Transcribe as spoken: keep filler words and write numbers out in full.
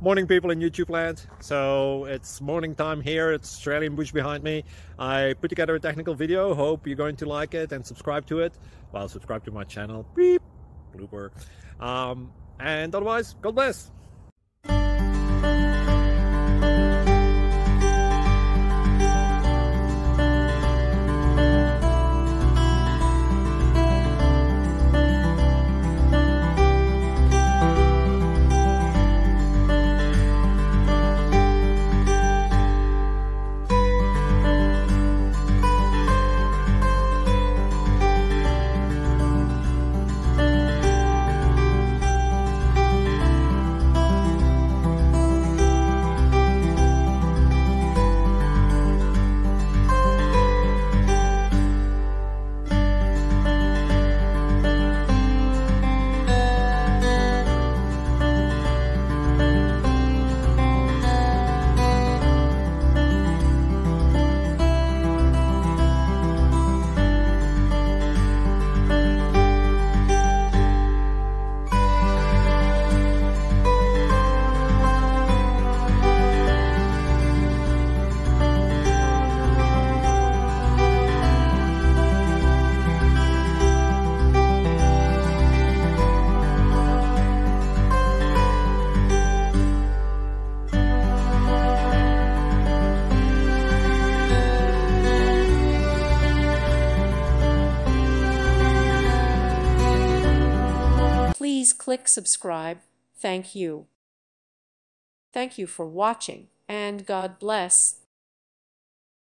Morning, people in YouTube land. So it's morning time here. It's Australian bush behind me. I put together a technical video. Hope you're going to like it and subscribe to it. Well, subscribe to my channel. Beep. Blooper. Um, and otherwise, God bless. Please click subscribe. Thank you. Thank you for watching, and God bless.